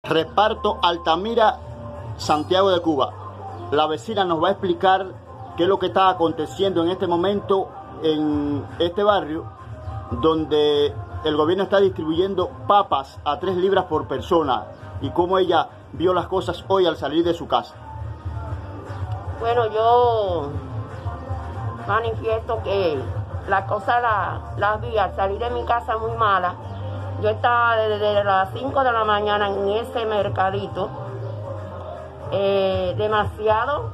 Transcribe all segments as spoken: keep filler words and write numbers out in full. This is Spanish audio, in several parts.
Reparto Altamira, Santiago de Cuba. La vecina nos va a explicar qué es lo que está aconteciendo en este momento en este barrio, donde el gobierno está distribuyendo papas a tres libras por persona, y cómo ella vio las cosas hoy al salir de su casa. Bueno, yo manifiesto que las cosas las la vi al salir de mi casa muy mala. Yo estaba desde las cinco de la mañana en ese mercadito, eh, demasiado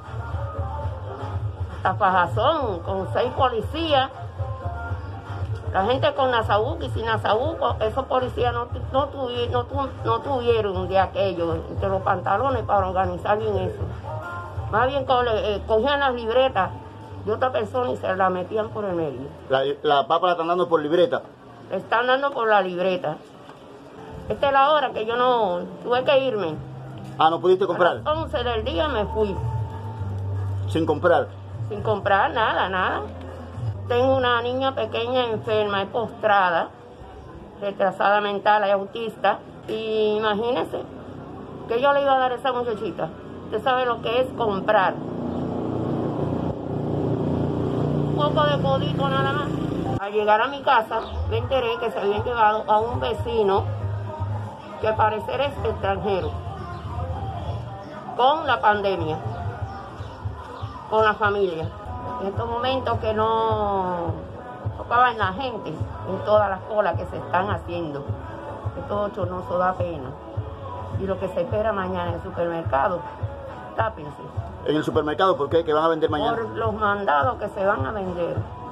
tafajazón, con seis policías, la gente con nasabuco y sin nasabuco. Esos policías no, no, tuvi, no, tu, no tuvieron de aquello entre los pantalones para organizar bien eso. Más bien co eh, cogían las libretas de otra persona y se la metían por el medio. La, la papa la están dando por libreta. Le están dando por la libreta. Esta es la hora que yo no tuve que irme. Ah, ¿no pudiste comprar? A las once del día me fui. ¿Sin comprar? Sin comprar nada, nada. Tengo una niña pequeña enferma, es postrada, retrasada mental y autista. Y imagínese que yo le iba a dar a esa muchachita. Usted sabe lo que es comprar. Un poco de codito nada más. Al llegar a mi casa me enteré que se habían llevado a un vecino que al parecer es extranjero, con la pandemia, con la familia. En estos momentos que no tocaban la gente en todas las colas que se están haciendo. Estos bochornoso da pena. Y lo que se espera mañana en el supermercado, tápense. ¿En el supermercado por qué? ¿Que van a vender mañana? Por los mandados que se van a vender.